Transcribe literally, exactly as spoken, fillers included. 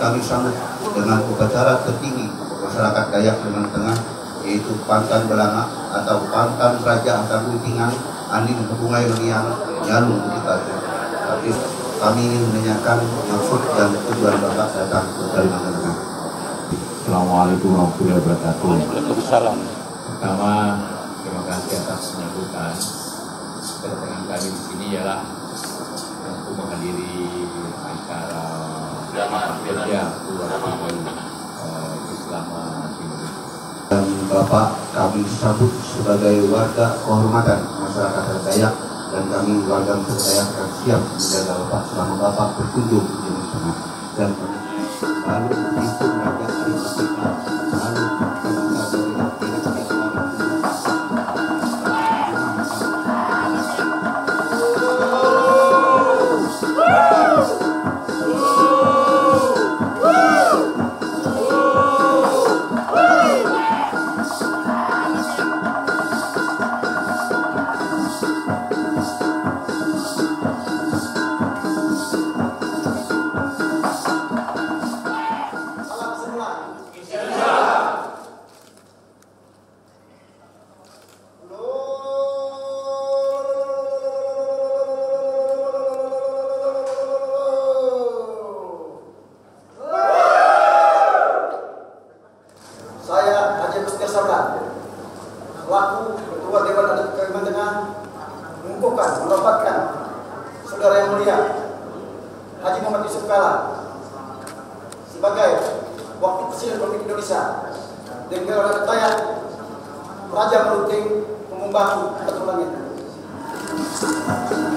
kami sambut dengan upacara tertinggi masyarakat Dayak Liman Tengah, yaitu Pantan Belanga atau Pantan Raja Asal Utingan Andin Hubungai Lunian Nyalung kita. Tapi kami ingin menanyakan maksud dan tujuan Bapak datang ke Kalimantan Tengah. Assalamualaikum warahmatullahi wabarakatuh. Waalaikumsalam. Pertama, terima kasih atas penyambutan. Kedatangan kami di sini ialah untuk menghadiri acara kerja keluarga Islam Indonesia. Dan Bapak kami sambut sebagai warga kehormatan masyarakat Dayak, dan kami warga Dayak akan siap menjaga Bapak selama Bapak berkunjung di Timur Tengah. Dan lalu itu raja dari kita lalu selaku Ketua Dewan Adat Kalimantan Tengah mengukuhkan, mendapatkan saudara yang mulia Haji Muhammad Yusuf Kalla sebagai Wakil Presiden Republik Indonesia dan Dewan Adat Dayak Raja Meluting Pemumbahu Batu Langit.